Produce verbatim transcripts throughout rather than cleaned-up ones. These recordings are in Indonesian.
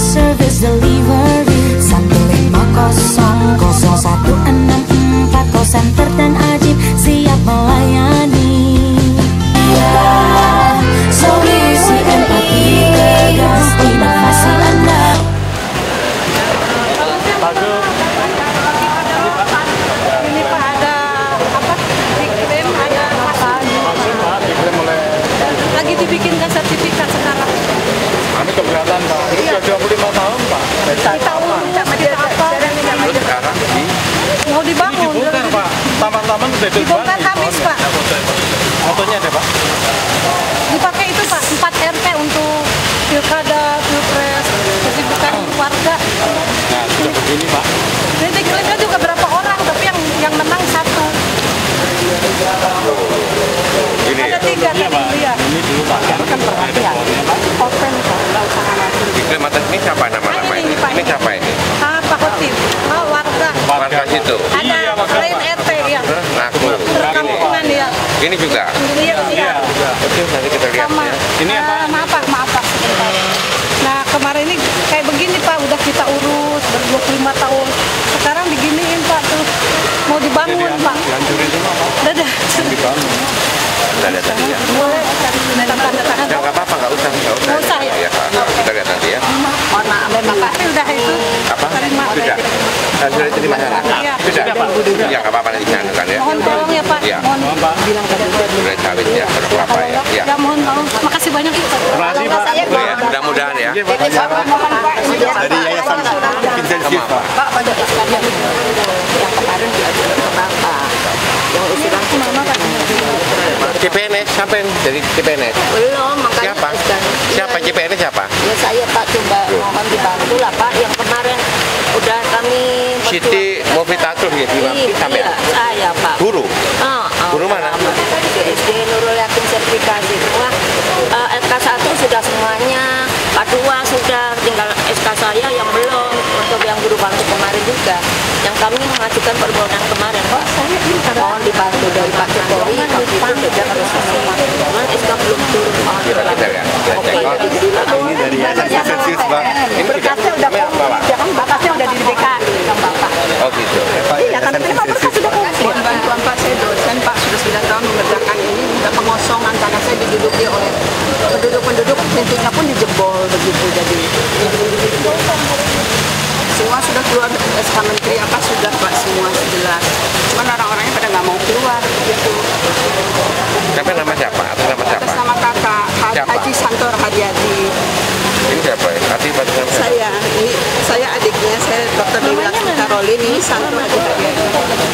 service delivery satu lima nol nol satu enam empat call center dan Ajib siap melayani. Ya, solusi empati tegas inovasi Anda. Ini Pak ada apa? Diklaim ada apa? Lagi dibikinkan sertifikat sekarang. Kami keberatan Pak, itu sudah dua puluh lima tahun Pak. Kita urus sama dia apa? Sekarang di Mau dibangun. dibongkar Pak, taman-taman sudah Dibongkar habis Pak. Fotonya ada Pak? Dipakai itu Pak, empat R T untuk pilkada, pilpres, jadi bukan warga. Nah, sudah begini Pak. Jadi diklaimnya juga berapa orang, tapi yang yang menang satu. Ini Ada tiga tadi dia. ini dulu Pak. Kan perhatian. Open Pak, nggak usah khawatir. Diklaim atas ini siapa nama-nama ini? Ini siapa ini? Ah, Pak Khotib. Ah, warga. Warga situ. Ada lain R T ya. Ngaku. Perkampungan ya. Ini juga. Iya, iya. Oke, nanti kita lihat Sama. ya. Ini apa? Ah, maaf Pak, maaf Pak. Sebentar. Nah, kemarin ini kayak begini Pak, udah kita urus ber dua puluh lima tahun. Sekarang diginiin Pak tuh. Mau dibangun Pak. Dihancurin semua Pak. Dadah. Dibangun. Kita lihat nanti ya. Boleh. Tanda tangan. Ya nggak apa-apa, nggak usah, nggak usah. Nggak usah ya? Ya, Pak. Kita lihat nanti ya. Mohon maaf, terima kasih udah itu. Apa? Terima Sudah. Nah, sudah itu di masyarakat. Iya. Sudah. Ya nggak apa-apa nanti dicantumkan ya. Mohon tolong ya Pak. Iya. Mohon bilang ke dia. Sudah sawit ya, berapa apa ya? Ya. Ya mohon tolong. Makasih banyak Pak. Terima kasih Pak. Itu ya, mudah-mudahan ya. Dari Yayasan Vincenzius Pak. Pak, pada sekalian yang kemarin diajukan ke Bapak yang usulan Mama Pak. C P N S, siapa yang dari C P N S? belum, makanya Siapa? sekarang. Siapa C P N S siapa? Ya saya Pak coba mohon dibantu lah Pak, yang kemarin udah kami Siti Movitatul ya, di Iya, sampai iya, saya Pak. guru. Ah, ah, Guru mana? Di S D Nurul Yakin sertifikasi semua. Eh, S K satu sudah semuanya, K dua sudah, tinggal S K saya yang belum untuk yang guru bantu kemarin juga. Yang kami mengajukan permohonan kemarin, Pak. Mohon dibantu dari Pak Jokowi, Pak Jokowi sudah harus semua. Cuman S K belum turun. Mohon Kita kita lihat. Kita Oke, cek. jadi Ini dari Yayasan Vincenzius Pak. Ini Berkasnya udah Ini apa, Pak? kan bakasnya udah di D K I kan Bapak. Oh gitu. Pak, Iya, Yayasan tapi kenapa berkas Vincenzius sudah Pak. komplit? Mohon bantuan Pak, saya dosen Pak, sudah sembilan tahun mengerjakan ini, sudah kengosongan tanah saya diduduki oleh penduduk-penduduk, pintunya pun dijebol begitu, jadi semua sudah keluar S K Menteri apa sudah Pak, semua jelas. Cuman orang-orangnya pada nggak mau keluar begitu. Siapa nama siapa? Atas nama siapa? Atas nama kakak Ha- Siapa? Haji Santor Hadiati. Ini siapa ya? Hati atas nama siapa? Saya, ini saya adiknya, saya Dokter Dewi Laksmi Karolin, ini Santor Haji Hadiati.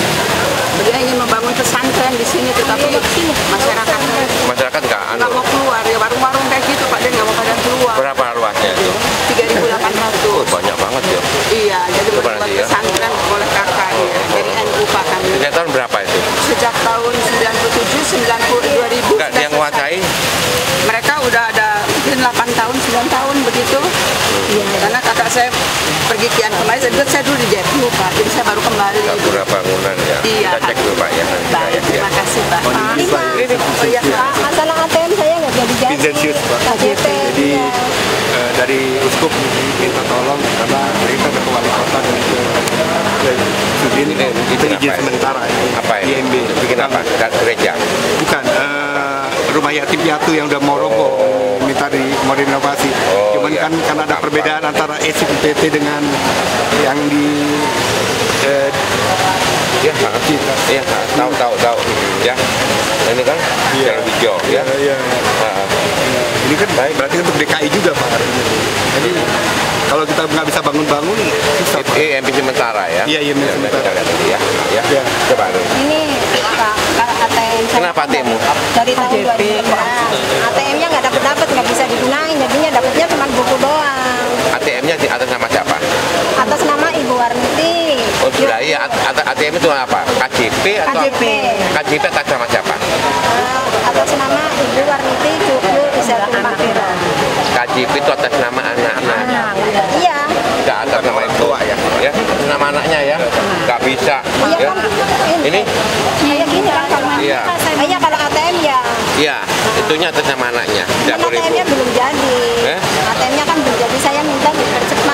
Beliau ingin membangun pesantren di sini, tetapi masyarakat Masyarakat nggak anu. nggak mau keluar, ya warung-warung kayak gitu Pak, dia nggak mau pada keluar. Berapa luasnya itu? tiga ribu delapan Oh, ratus. banyak banget ya. Iya, jadi Coba buat nanti ya. pesantren oleh kakak ya, dari N U Pak kami. Sejak tahun berapa itu? Sejak tahun sembilan puluh tujuh, sembilan puluh, dua ribu Enggak, sudah yang selesai. menguasai Mereka udah ada mungkin delapan tahun, sembilan tahun begitu. Iya. Karena kakak saya pergi kian kemarin, saya, saya dulu di Jepang Pak, jadi saya baru kembali. dapur bangunan ya. Iya. Kita cek dulu Pak ya. Nanti kita Baik, lihat ya. terima kasih Pak. Ini Pak. Oh iya Pak. Masalah A T M saya nggak jadi jadi. Vincenzius Pak. K J P. Jadi eh, dari Uskup minta tolong karena kita ke wali kota dan ke ke Sudin Ini itu bikin izin apa? sementara Apa I ini? M B. Bikin apa? Dekat gereja. Bukan eh, rumah yatim piatu yang udah mau roboh minta di mau direnovasi. Oh, Cuman iya. kan karena ada Gampang. perbedaan antara S I P T dengan yang di eh, Ya, ha. Iya, ha. tahu tahu tahu. Ya. Nah, ini kan Iya. jalan hijau ya. ya, ya. Ha. Ini kan berarti untuk D K I juga Pak. Jadi kalau kita nggak bisa bangun-bangun susah Pak. Ini M P sementara ya. Iya, iya, M P Ya, sementara. Kita lihat nanti ya. Ya. Ya. Coba dulu. Ini Pak, A T M. Kenapa A T M-mu? Dari tahun dua ribu sebelas. A T M-nya nggak dapat dapat, nggak bisa digunain, jadinya dapatnya cuma buku doang. A T M-nya di atas nama siapa? Atas nama Ibu Warniti. Oh, sudah iya. A T M itu apa? K J P atau K J P. K J P atas nama siapa? Eh, atas nama Ibu Warniti Cukul Isatul Makira. K J P itu atas nama anak-anak. Iya. Nggak atas nama itu ya. Ya, nama anaknya ya. Nggak bisa. Iya Ya. kan? Ini? Kayak gini kan kalau Iya. Oh, iya kalau A T M ya. Iya, itunya atas nama anaknya. Kan Dapur A T M-nya ibu. belum jadi. Eh? A T M-nya kan belum jadi. Saya minta dipercepat.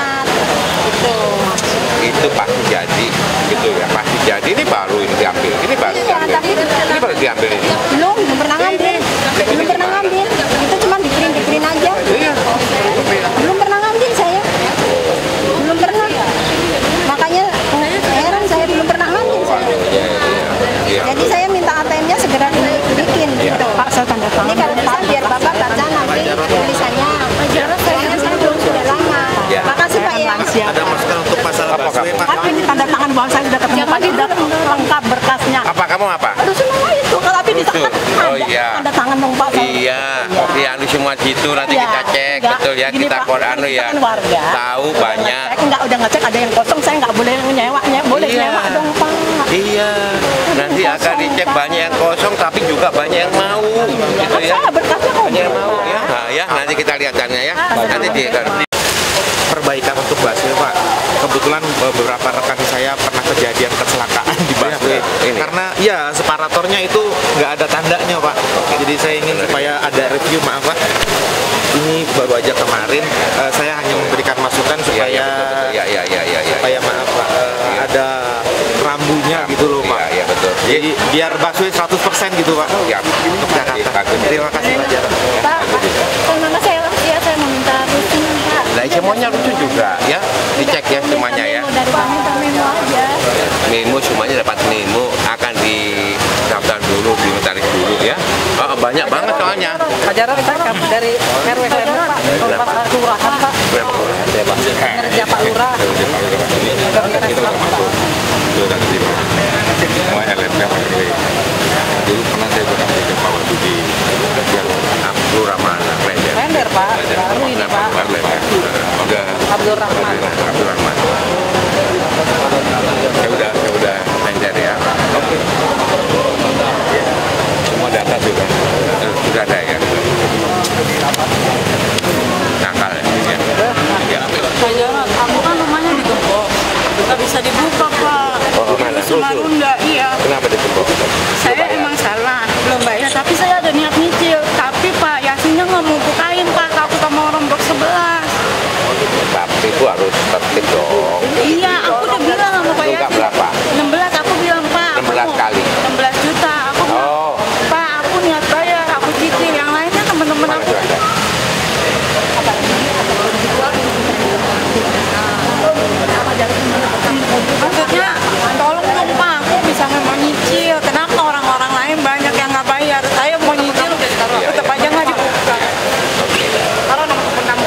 jadi ini baru ini diambil, ini baru diambil, ini baru diambil ini. Belum, belum pernah ngambil. Belum pernah ngambil. Itu cuma di-print-di-print aja. Iya. Belum pernah ngambil saya. Belum pernah. Makanya heran saya belum pernah ngambil saya. Iya, iya, iya. Jadi saya minta A T M-nya segera dibikin gitu. Pak, saya tanda tangan. Ini kalau bisa biar Bapak baca nanti tulisannya. Soalnya saya belum sudah lama. Ya. Makasih Pak ya. Ada masukan untuk masalah busway, Pak? Tapi ini tanda tangan bahwa saya sudah ketemu Pak, sudah lengkap berkasnya. Apa kamu apa? Aduh semua itu, kalau tapi di tangan. Oh iya. Tanda tangan dong Pak. Iya, iya, anu semua situ nanti Iya, kita cek, enggak. betul ya, Gini, kita Pak, kor anu kita ya, kan warga. tahu banyak. Saya enggak udah ngecek ada yang kosong, saya enggak boleh nyewanya, boleh Iya. nyewa dong Pak. Iya, nanti akan dicek banyak yang kosong, tapi juga banyak yang mau, gitu ya. Saya berkasnya kok. Banyak yang mau ya, nah, ya nanti kita lihat ya, nanti di Perbaikan untuk busway, Pak. Kebetulan beberapa rekan saya pernah kejadian kecelakaan di busway. Ini. Karena ya separatornya itu nggak ada tandanya, Pak. Jadi saya ingin supaya ada review, maaf Pak. Ini baru aja kemarin, eh, saya hanya memberikan masukan ya, supaya ya, betul, betul. ya, ya, ya, ya, ya, supaya maaf Pak, eh, ada rambunya gitu loh Pak. Iya, iya, betul. Jadi biar busway seratus persen gitu Pak. Ya, Untuk Jakarta. bagus. Terima kasih Pak Jarod. Pak, sama saya ya saya meminta rutin Pak. Nah, semuanya lucu juga ya, dicek ya semuanya ya. Dari kami minta memo aja. Memo semuanya dapat memo, akan didaftar dulu, dimintaris dulu ya. Oh, banyak banget soalnya. Ajaran kita dari R W Pak, Pak Kelurahan Pak. Kerja Pak Lurah. Semua L M P dulu pernah saya bekerja ke Pak Wadudi yang Lurah mana? Klender. Klender Pak, baru ini Pak. udah Abdul Rahman. Abdul Rahman. Ya udah, ya udah Klender ya. Oke. semua data sudah Sudah ada ya. Nakal ya. Ya. Ajaran, aku kan rumahnya di Gembok, nggak bisa dibuka Pak. Oh, mana? Sumarunda, iya. Kenapa ditembok? Saya emang salah, belum bayar, tapi saya ada niat nyicil. Tapi Pak Yasinnya nggak mau bukain Pak, takut sama orang blok sebelas. Tapi itu harus tertib dong. Iya, aku udah bilang sama Pak Lu nggak Yasin. berapa? enam belas aku bilang Pak. aku enam belas mau- kali? enam belas juta. Aku bilang, Oh. Pak aku niat bayar, aku cicil. Yang lainnya teman-teman Mana aku. sudah? Maksudnya, tolong dong Pak, aku bisa memang nyicil. Kenapa orang-orang lain banyak yang nggak bayar? Saya mau nyicil, tetap aja nggak dibuka. Taruh nomor telepon kamu.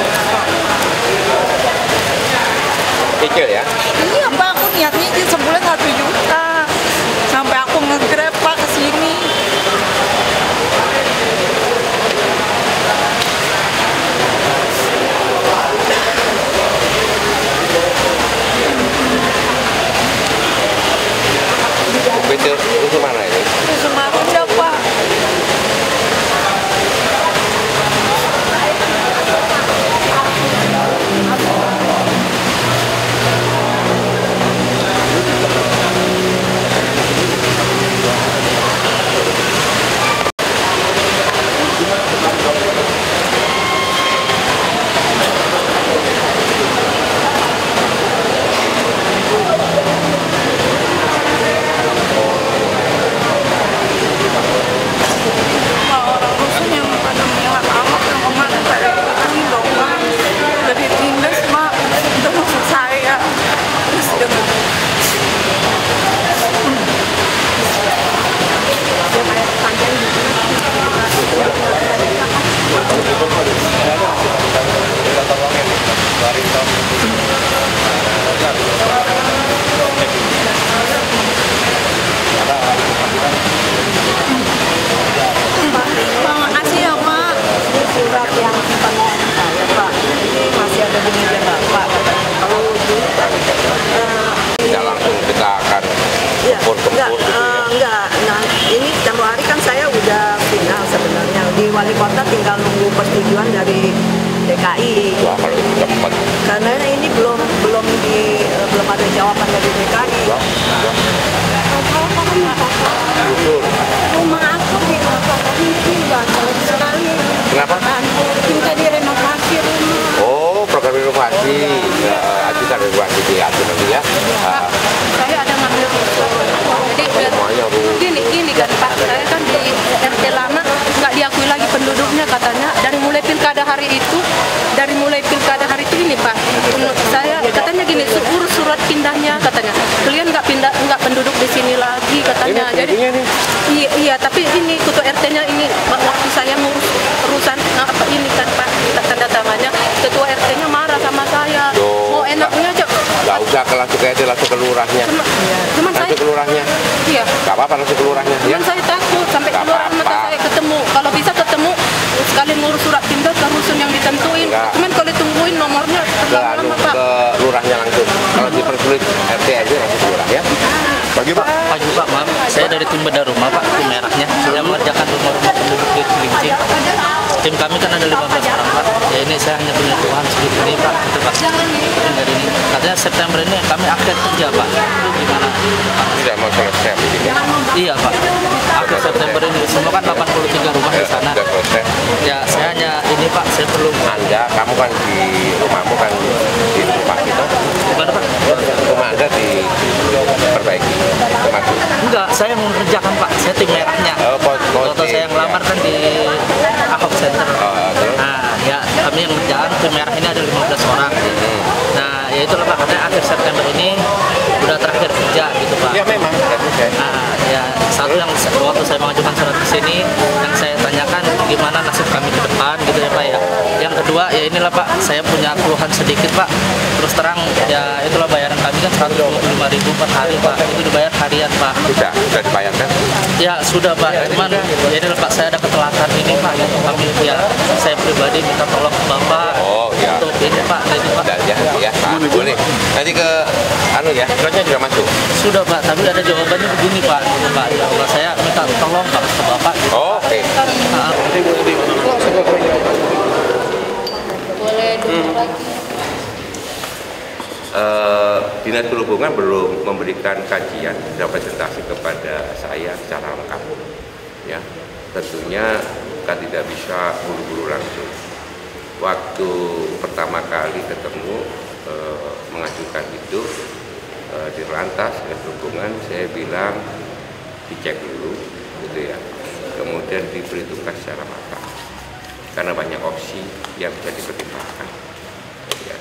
Kecil ya? Iya Pak, aku niat nyicil sebulan satu juta. Sampai aku nge-grab Pak ke sini. Itu, itu mana ini? Itu Sumarunda Pak. Pak, orang rusun yang pada mewah amat yang kemarin saya ikutin dong Pak. Dari tindas Pak, itu maksud saya. Terus dengan Pak, makasih ya Pak. Surat yang pemohon saya Pak, ini masih ada di meja Bapak. Kalau Tidak langsung kita akan ya, kumpul-kumpul enggak, gitu ya. eh, enggak. Nah, ini Januari kan saya udah final sebenarnya. Di wali kota tinggal nunggu persetujuan dari D K I. Wah, kalau itu cepat. Karena ini belum belum di eh, belum ada jawaban dari D K I. Betul. Rumah aku di ini bagus sekali. Kenapa? Minta direnovasi rumah. Oh, program renovasi. Ya, ajukan renovasi di atur nanti ya. Ah, Saya ada ngambil ini urus surat pindahnya katanya. Kalian nggak pindah, nggak penduduk di sini lagi katanya. Ini Jadi iya, iya, tapi ini ketua R T-nya ini waktu saya ngurus urusan nah, apa ini kan Pak tanda tangannya, ketua R T-nya marah sama saya. Duh, Mau enaknya aja. Nggak usah ke langsung ke R T, langsung ke lurahnya. Cuma, cuman saya, Langsung ke lurahnya. iya. Nggak apa-apa langsung ke lurahnya. Ya. Cuman saya takut sampai Nggak keluar mata apa-apa. saya ketemu. Kalau bisa ketemu sekali ngurus surat pindah ke rusun yang ditentuin. Nggak. Cuman kalau ditungguin nomornya Ke, anu, lama Pak. ke lurahnya langsung. Kalau dipersulit R T aja langsung ke lurah ya. Bagi Pak. Pagi Pak, maaf, saya dari tim bedah rumah Pak, tim merahnya. Saya mengerjakan rumah-rumah penduduk di Cilincing. Tim kami kan ada lima belas orang Pak. Ya ini saya hanya punya Tuhan segitu ini Pak, gitu Pak. Tim dari ini. Katanya September ini kami akhir kerja Pak. Itu gimana Pak? Tidak mau selesai begini. Iya Pak, akhir September ini. Semua kan delapan puluh tiga rumah di sana. Sudah selesai. Ya saya hanya ini Pak, saya perlu. Anda, kamu kan di rumahmu kan di rumah gitu. Gimana Pak? Rumah Anda diperbaiki. Termasuk. Enggak, saya mau mengerjakan Pak, saya tim merahnya. Oh, kok- kok Waktu tim, saya ngelamar kan di Ahok Center. Oh, terus? Nah, ya kami yang ngerjakan tim merah ini ada lima belas orang. Nah, ya itulah Pak, katanya akhir September ini udah terakhir kerja gitu Pak. Ya memang, sudah selesai. Nah, ya satu yang waktu saya mengajukan surat ke sini, yang saya tanyakan gimana nasib kami ke depan gitu ya Pak ya. Yang kedua ya inilah Pak, saya punya keluhan sedikit Pak. Terus terang ya itulah bayaran kami kan seratus dua puluh lima ribu per hari Pak. Itu dibayar harian Pak. Sudah, sudah dibayarkan. Ya sudah Pak, cuman ya inilah Pak, saya ada ketelatan ini Pak. Gitu. Kami ya saya pribadi minta tolong ke Bapak Oh, ya. untuk ini Pak, jadi Pak. Sudah, ya, ya, Pak. Boleh. Nanti ke anu ya, suratnya sudah masuk. Sudah Pak, tapi ada jawabannya begini Pak, gitu Pak. Ya Allah, saya minta tolong Pak ke Bapak. Oh, oke. Nah, Boleh dulu lagi. Eh, Dinas Perhubungan belum memberikan kajian representasi kepada saya secara lengkap. Ya, tentunya kan tidak bisa buru-buru langsung. Waktu pertama kali ketemu eh, mengajukan itu eh, di Lantas Dinas Perhubungan, saya bilang dicek dulu, gitu ya. Kemudian diperhitungkan secara matang, karena banyak opsi yang bisa dipertimbangkan. Ya.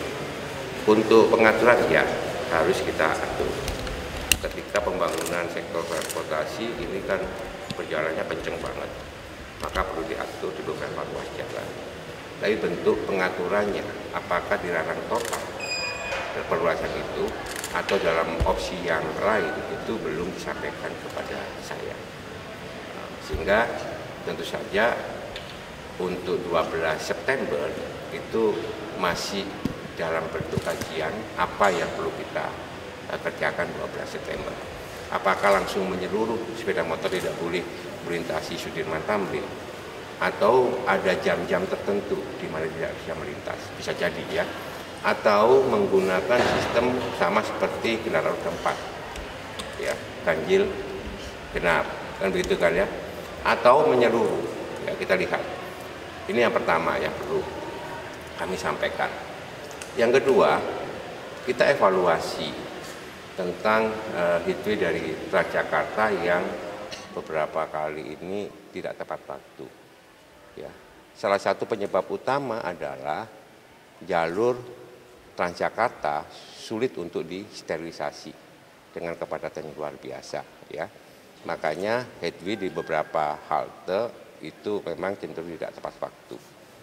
Untuk pengaturan ya harus kita atur. Ketika pembangunan sektor transportasi ini kan berjalannya kenceng banget, maka perlu diatur di beberapa ruas jalan. Tapi bentuk pengaturannya, apakah dilarang total perluasan itu atau dalam opsi yang lain, itu belum disampaikan kepada saya. Sehingga tentu saja untuk dua belas September itu masih dalam bentuk kajian apa yang perlu kita uh, kerjakan dua belas September. Apakah langsung menyeluruh sepeda motor tidak boleh melintasi Sudirman Tamrin, atau ada jam-jam tertentu di mana tidak bisa melintas, bisa jadi ya, atau menggunakan sistem sama seperti kendaraan roda empat, ya, ganjil genap, kan begitu kan ya, atau menyeluruh, ya, kita lihat. Ini yang pertama yang perlu kami sampaikan. Yang kedua, kita evaluasi tentang uh, headway dari Transjakarta yang beberapa kali ini tidak tepat waktu. Ya, salah satu penyebab utama adalah jalur Transjakarta sulit untuk disterilisasi dengan kepadatan yang luar biasa. Ya, makanya headway di beberapa halte itu memang cenderung tidak tepat waktu.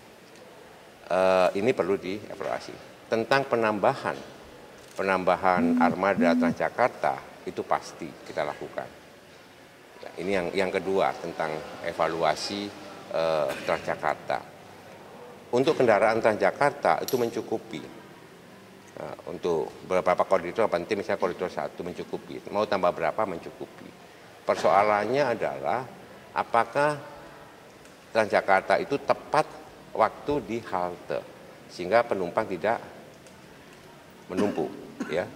Uh, ini perlu dievaluasi. Tentang penambahan penambahan armada Transjakarta itu pasti kita lakukan. Ya, ini yang yang kedua tentang evaluasi uh, Transjakarta. Untuk kendaraan Transjakarta itu mencukupi. Nah, untuk beberapa koridor penting, misalnya koridor satu mencukupi. Mau tambah berapa mencukupi. Persoalannya adalah apakah Transjakarta itu tepat waktu di halte sehingga penumpang tidak menumpuk, ya.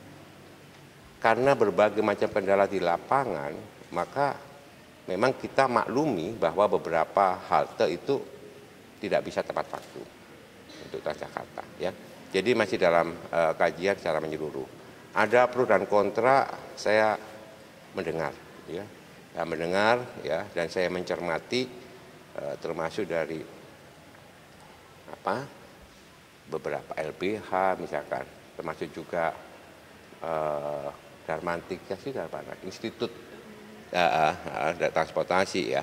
Karena berbagai macam kendala di lapangan, maka memang kita maklumi bahwa beberapa halte itu tidak bisa tepat waktu untuk Transjakarta, ya. Jadi masih dalam uh, kajian secara menyeluruh. Ada pro dan kontra, saya mendengar, ya, ya mendengar, ya, dan saya mencermati. Uh, termasuk dari apa beberapa L B H misalkan, termasuk juga uh, Darmantik ya sih Darmana, Institut uh, uh, Transportasi ya.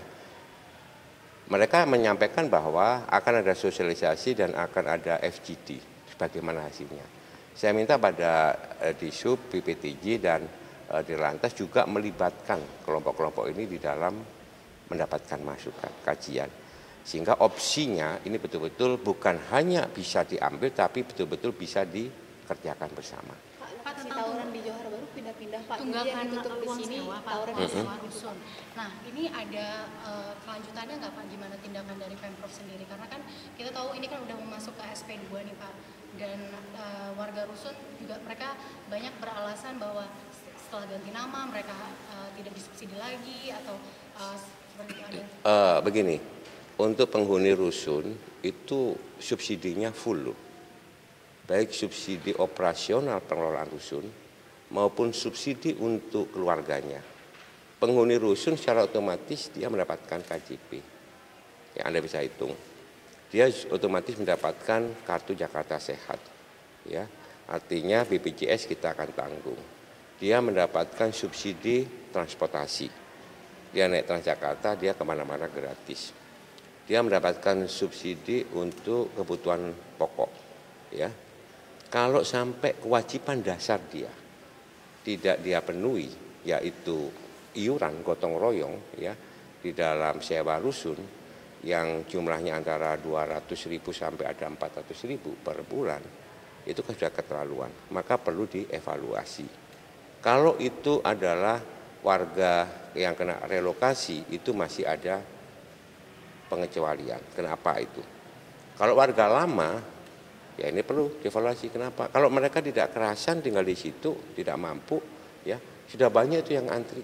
Mereka menyampaikan bahwa akan ada sosialisasi dan akan ada F G D sebagaimana hasilnya. Saya minta pada uh, Disub, B P T J dan uh, Dirlantas juga melibatkan kelompok-kelompok ini di dalam mendapatkan masukan, kajian. Sehingga opsinya ini betul-betul bukan hanya bisa diambil tapi betul-betul bisa dikerjakan bersama. Pak, si tawuran di Johor Baru pindah-pindah Pak, tunggakan tutup di sini sewa, tawuran Pak, di sewa rusun. Nah, ini ada uh, kelanjutannya nggak Pak, gimana tindakan dari Pemprov sendiri? Karena kan kita tahu ini kan udah masuk ke S P dua nih Pak, dan uh, warga rusun juga mereka banyak beralasan bahwa setelah ganti nama mereka uh, tidak disubsidi lagi atau uh, seperti itu ada. Uh, begini, untuk penghuni rusun itu subsidinya full loh. Baik subsidi operasional pengelolaan rusun maupun subsidi untuk keluarganya. Penghuni rusun secara otomatis dia mendapatkan K J P. Ya, Anda bisa hitung. Dia otomatis mendapatkan kartu Jakarta Sehat. Ya, artinya B P J S kita akan tanggung. Dia mendapatkan subsidi transportasi. Dia naik Transjakarta, dia kemana-mana gratis. Dia mendapatkan subsidi untuk kebutuhan pokok. Ya, kalau sampai kewajiban dasar dia tidak dia penuhi, yaitu iuran gotong royong ya di dalam sewa rusun yang jumlahnya antara dua ratus ribu sampai ada empat ratus ribu per bulan, itu kan sudah keterlaluan, maka perlu dievaluasi. Kalau itu adalah warga yang kena relokasi, itu masih ada pengecualian. Kenapa itu? Kalau warga lama, ya ini perlu dievaluasi. Kenapa? Kalau mereka tidak kerasan tinggal di situ, tidak mampu, ya sudah banyak itu yang antri.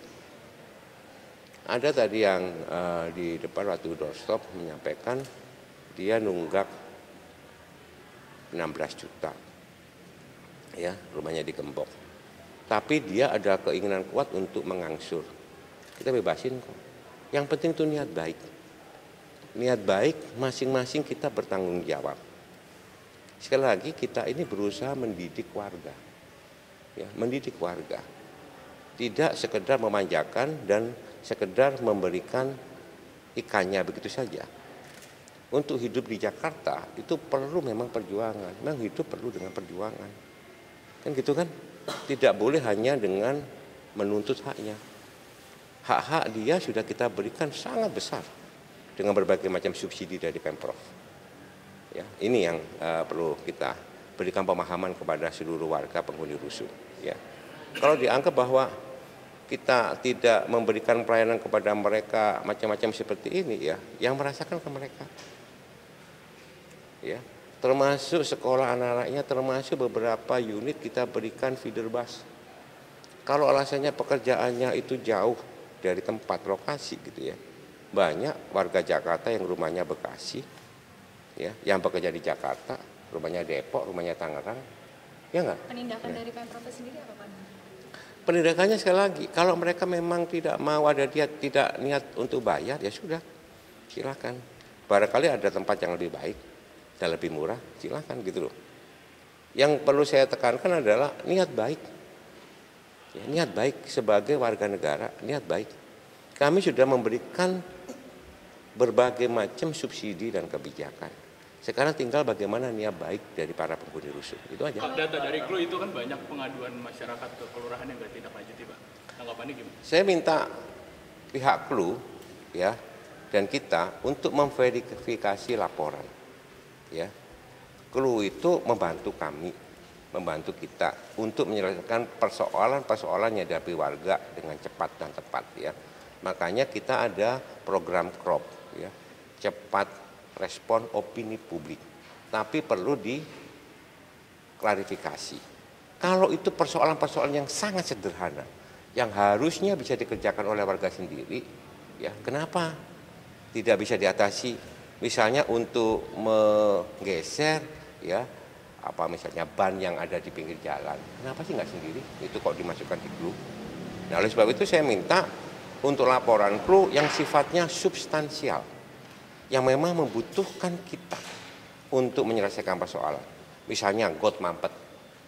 Ada tadi yang uh, di depan waktu doorstop menyampaikan dia nunggak enam belas juta, ya rumahnya di Gembok. Tapi dia ada keinginan kuat untuk mengangsur. Kita bebasin kok. Yang penting itu niat baik. Niat baik masing-masing kita bertanggung jawab. Sekali lagi kita ini berusaha mendidik warga, ya, mendidik warga, tidak sekedar memanjakan dan sekedar memberikan ikannya begitu saja. Untuk hidup di Jakarta itu perlu memang perjuangan, memang hidup perlu dengan perjuangan, kan gitu kan? Tidak boleh hanya dengan menuntut haknya. Hak-hak dia sudah kita berikan sangat besar dengan berbagai macam subsidi dari Pemprov. Ya, ini yang uh, perlu kita berikan pemahaman kepada seluruh warga penghuni rusun. Ya, kalau dianggap bahwa kita tidak memberikan pelayanan kepada mereka macam-macam seperti ini, ya, yang merasakan ke mereka. Ya, termasuk sekolah anak-anaknya, termasuk beberapa unit kita berikan feeder bus. Kalau alasannya pekerjaannya itu jauh dari tempat lokasi, gitu ya, banyak warga Jakarta yang rumahnya Bekasi. Ya, yang bekerja di Jakarta, rumahnya Depok, rumahnya Tangerang, ya enggak? Penindakan ya. dari Pemprov sendiri apa Pak? Penindakannya sekali lagi, kalau mereka memang tidak mau ada dia tidak niat untuk bayar, ya sudah, silakan. Barangkali ada tempat yang lebih baik dan lebih murah, silakan gitu loh. Yang perlu saya tekankan adalah niat baik, ya, niat baik sebagai warga negara, niat baik. Kami sudah memberikan berbagai macam subsidi dan kebijakan. Sekarang tinggal bagaimana niat baik dari para penghuni rusun. Itu aja. Pak, data dari Clue itu kan banyak pengaduan masyarakat ke kelurahan yang nggak tindak lanjuti, Pak. Tanggapannya gimana? Saya minta pihak Clue ya dan kita untuk memverifikasi laporan. Ya. Clue itu membantu kami, membantu kita untuk menyelesaikan persoalan-persoalan yang dihadapi warga dengan cepat dan tepat ya. Makanya kita ada program crop ya. Cepat respon opini publik, tapi perlu diklarifikasi. Kalau itu persoalan-persoalan yang sangat sederhana, yang harusnya bisa dikerjakan oleh warga sendiri, ya kenapa tidak bisa diatasi? Misalnya untuk menggeser, ya apa misalnya ban yang ada di pinggir jalan, kenapa sih nggak sendiri? Itu kok dimasukkan di Clue. Nah oleh sebab itu saya minta untuk laporan Clue yang sifatnya substansial, yang memang membutuhkan kita untuk menyelesaikan persoalan. Misalnya got mampet,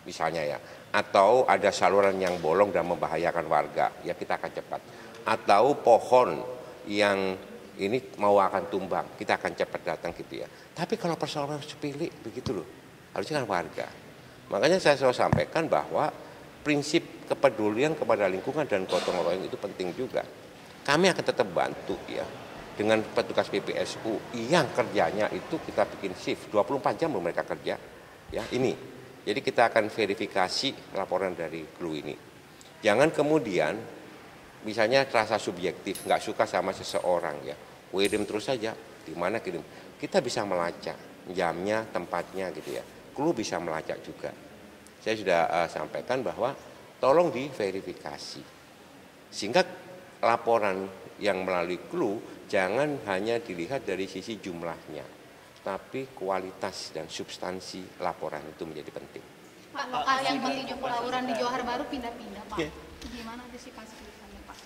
misalnya ya, atau ada saluran yang bolong dan membahayakan warga, ya kita akan cepat. Atau pohon yang ini mau akan tumbang, kita akan cepat datang gitu ya. Tapi kalau persoalan sepele begitu loh, harusnya kan warga. Makanya saya selalu sampaikan bahwa prinsip kepedulian kepada lingkungan dan gotong royong itu penting juga. Kami akan tetap bantu ya dengan petugas P P S U yang kerjanya itu kita bikin shift dua puluh empat jam loh mereka kerja ya ini. Jadi kita akan verifikasi laporan dari Clue ini. Jangan kemudian misalnya terasa subjektif, nggak suka sama seseorang ya, kirim terus saja, di mana kirim. Kita bisa melacak jamnya, tempatnya gitu ya. Clue bisa melacak juga. Saya sudah uh, sampaikan bahwa tolong diverifikasi. Sehingga laporan yang melalui Clue jangan hanya dilihat dari sisi jumlahnya, tapi kualitas dan substansi laporan itu menjadi penting. Pak, lokasi yang petinju tawuran di Johar Baru pindah-pindah, Pak. Yeah. Gimana antisipasi ke depannya, Pak?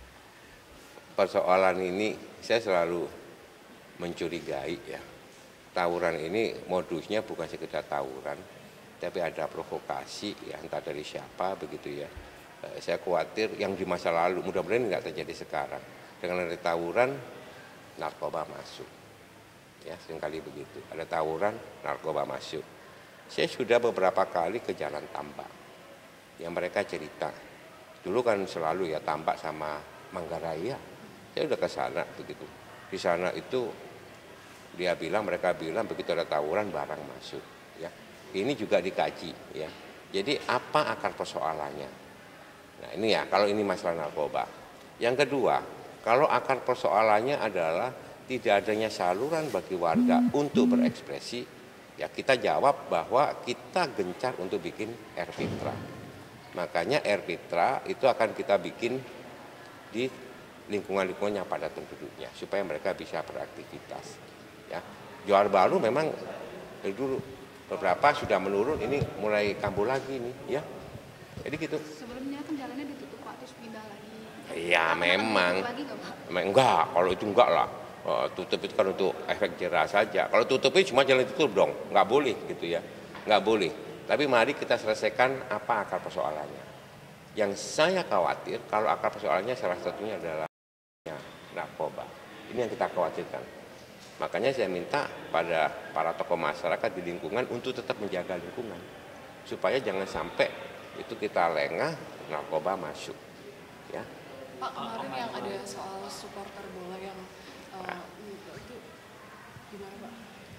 Persoalan ini saya selalu mencurigai ya. Tawuran ini modusnya bukan sekedar tawuran, tapi ada provokasi ya entah dari siapa begitu ya. Eh, saya khawatir yang di masa lalu mudah-mudahan nggak terjadi sekarang. Dengan ada tawuran, narkoba masuk. Ya, seringkali begitu. Ada tawuran, narkoba masuk. Saya sudah beberapa kali ke Jalan Tambak. Yang mereka cerita. Dulu kan selalu ya Tambak sama Manggaraya. Saya udah ke sana begitu. Di sana itu dia bilang, mereka bilang begitu ada tawuran barang masuk. Ya, ini juga dikaji. Ya, jadi apa akar persoalannya? Nah ini ya, kalau ini masalah narkoba. Yang kedua, kalau akar persoalannya adalah tidak adanya saluran bagi warga untuk berekspresi, ya kita jawab bahwa kita gencar untuk bikin Airfitra. Makanya Airfitra itu akan kita bikin di lingkungan-lingkungan yang padat penduduknya supaya mereka bisa beraktivitas. Ya, Johar Baru memang dari dulu beberapa sudah menurun, ini mulai kambuh lagi nih, ya. Jadi gitu. Sebelumnya kan jalannya ditutup, Pak, terus pindah lagi. Iya memang. Enggak, kalau itu enggak lah. Oh, tutup itu kan untuk efek jerah saja. Kalau tutupnya cuma jalan ditutup dong, nggak boleh gitu ya, nggak boleh. Tapi mari kita selesaikan apa akar persoalannya. Yang saya khawatir kalau akar persoalannya salah satunya adalah ya, narkoba. Ini yang kita khawatirkan. Makanya saya minta pada para tokoh masyarakat di lingkungan untuk tetap menjaga lingkungan supaya jangan sampai itu kita lengah narkoba masuk. Ya. Pak, kemarin yang ada soal supporter bola yang uh, itu gimana, Pak?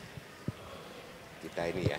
Kita ini ya,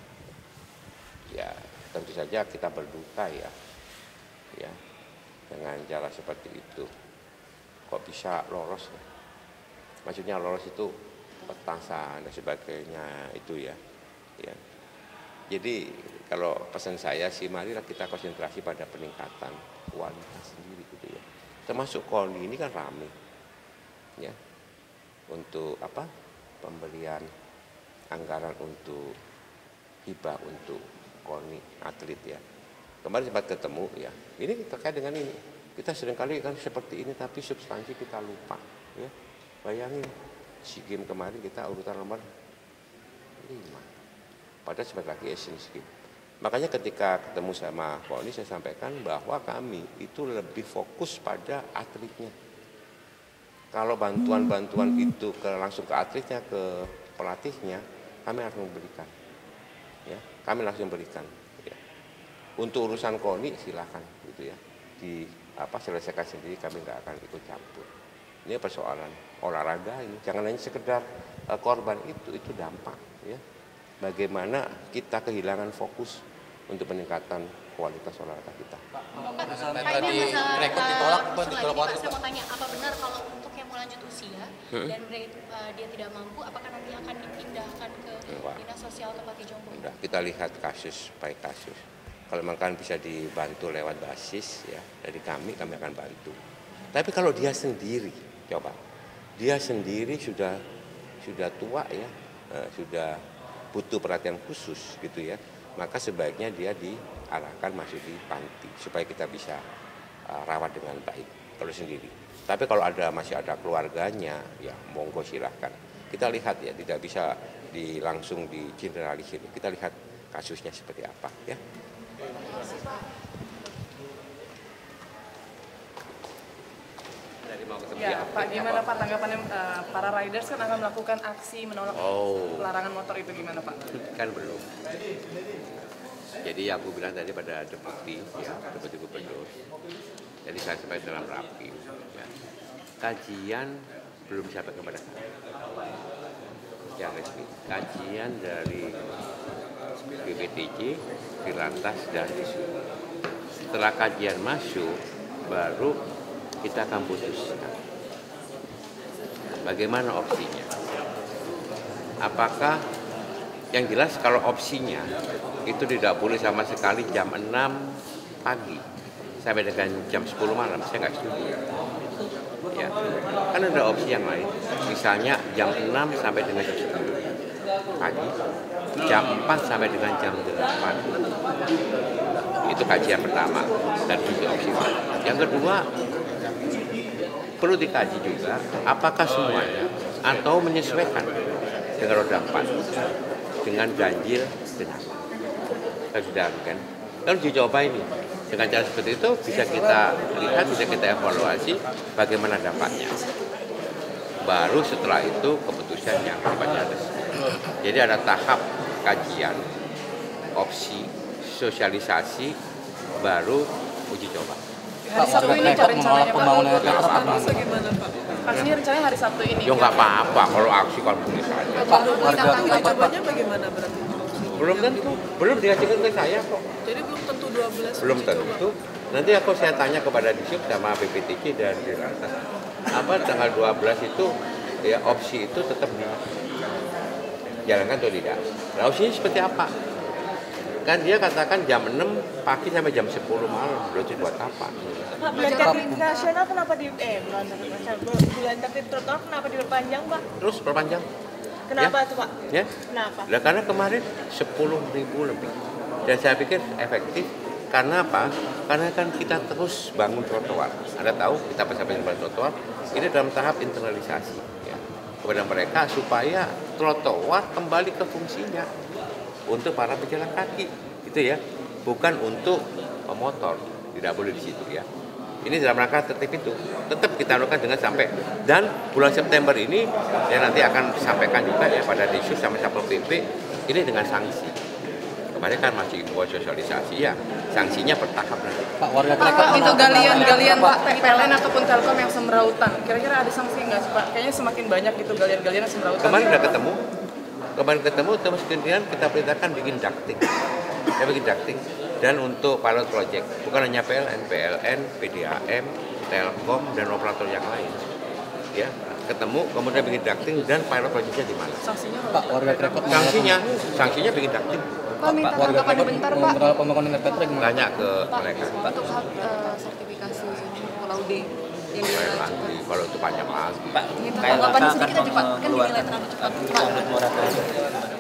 ya tentu saja kita berduka ya, ya dengan cara seperti itu. Kok bisa lolos? Maksudnya lolos itu petasan dan sebagainya itu ya, ya. Jadi kalau pesan saya sih, marilah kita konsentrasi pada peningkatan kualitas sendiri gitu ya. Termasuk KONI ini kan rame, ya, untuk apa? Pemberian anggaran untuk hibah untuk KONI atlet ya. Kemarin sempat ketemu ya. Ini terkait dengan ini. Kita seringkali kan seperti ini tapi substansi kita lupa, ya. Bayangin SEA Games kemarin kita urutan nomor lima. Padahal sebentar lagi Asian Games. Makanya ketika ketemu sama KONI saya sampaikan bahwa kami itu lebih fokus pada atletnya. Kalau bantuan-bantuan itu ke, langsung ke atletnya, ke pelatihnya, kami harus memberikan. Ya, kami langsung berikan. Ya. Untuk urusan KONI silakan gitu ya. Di apa selesaikan sendiri, kami nggak akan ikut campur. Ini persoalan olahraga ini. Jangan hanya sekedar uh, korban itu, itu dampak ya. Bagaimana kita kehilangan fokus untuk peningkatan kualitas olahraga kita. Pak, ini rekod ditolak, Pak, ditolak. Saya mau tanya, apa benar kalau untuk yang mau lanjut usia hmm? dan uh, dia tidak mampu, apakah nanti akan dipindahkan ke Enggak. Dinas Sosial Tempat Jompo? Udah, kita lihat kasus by kasus. Kalau memang bisa dibantu lewat basis ya dari kami, kami akan bantu. Tapi kalau dia sendiri, coba, dia sendiri sudah sudah tua ya, uh, sudah butuh perhatian khusus gitu ya, maka sebaiknya dia diarahkan masuk di panti supaya kita bisa uh, rawat dengan baik kalau sendiri. Tapi kalau ada masih ada keluarganya, ya monggo silahkan. Kita lihat ya, tidak bisa di langsung di generalisir. Kita lihat kasusnya seperti apa ya. Ya, Pak, gimana Pak tanggapannya uh, para riders kan akan melakukan aksi menolak Oh. larangan motor itu gimana Pak? Kan belum. Jadi aku bilang tadi pada deputi, ya, deputi gubernur. Jadi saya sampaikan dalam rapi. Ya. Kajian belum sampai kepada kami. Yang resmi. Kajian dari B P T J, Dirlantas dan Dishub. Setelah kajian masuk, baru kita akan putuskan bagaimana opsinya. Apakah yang jelas kalau opsinya itu tidak boleh sama sekali jam enam pagi sampai dengan jam sepuluh malam, saya nggak setuju. Ya, kan ada opsi yang lain. Misalnya jam enam sampai dengan jam sepuluh pagi, jam empat sampai dengan jam delapan. Itu kajian pertama dan itu opsi. Yang kedua, perlu dikaji juga apakah semuanya atau menyesuaikan dengan roda empat dengan ganjil genap. Sudah kan? Kalau dicoba ini dengan cara seperti itu bisa kita lihat, bisa kita evaluasi bagaimana dampaknya. Baru setelah itu keputusan yang sifatnya resmi. Jadi ada tahap kajian, opsi, sosialisasi, baru uji coba. Hari Sabtu ini rencananya pembangunan Pak. Bagaimana Pak? Aksinya rencananya hari Sabtu ini. Ya nggak apa-apa kalau aksi kalau boleh saja. Pak, warga cobanya bagaimana berarti? Belum tentu, belum diajukan ke saya kok. Jadi belum tentu dua belas. Belum tentu. Nanti aku saya tanya kepada Dishub sama B P T J dan Dirlantas. Apa tanggal dua belas itu ya opsi itu tetap dijalankan atau tidak? Nah, opsinya seperti apa? Kan dia katakan jam enam pagi sampai jam sepuluh malam, berarti buat apa? Pak, bulan tertib nasional kenapa di eh bulan tertib nasional, bulan tertib trotoar kenapa diperpanjang Pak? Terus perpanjang. Kenapa Ya? tuh Pak? Ya? Kenapa? Nah, karena kemarin sepuluh ribu lebih. Dan saya pikir efektif. Karena apa? Karena kan kita terus bangun trotoar. Anda tahu kita sampai bangun trotoar, ini dalam tahap internalisasi ya, kepada mereka supaya trotoar kembali ke fungsinya untuk para pejalan kaki, gitu ya, bukan untuk pemotor. Tidak boleh di situ ya. Ini dalam rangka tertib itu tetap kita lakukan dengan sampai dan bulan September ini ya nanti akan disampaikan juga ya pada Dishub sama Satpol P P ini dengan sanksi. Kemarin kan masih buat sosialisasi ya, sanksinya bertahap nanti. Pak, warga Pak, itu galian-galian Pak, P L N ataupun Telkom yang semrautan, kira-kira ada sanksi nggak sih Pak? Kayaknya semakin banyak gitu galian-galian yang semrautan. Kemarin udah ketemu, kemarin ketemu terus kemudian kita perintahkan bikin ducting, ya bikin ducting. Dan untuk pilot project, bukan hanya P L N, P L N, P D A M, Telkom, dan operator yang lain. Ya, ketemu, kemudian bikin ducting dan pilot projectnya di mana? Sanksinya Pak, warga Krepot. Sanksinya, sanksinya bikin ducting. Pak, minta tanggapan bentar Pak. Mengenal pembangunan R P T gimana? Tanya ke mereka. Untuk uh, sertifikasi Pulau D yang dinilai Lagi, kalau itu panjang lagi. Pak, tanggapan sedikit aja Pak, kan dinilai terlalu cepat Pak.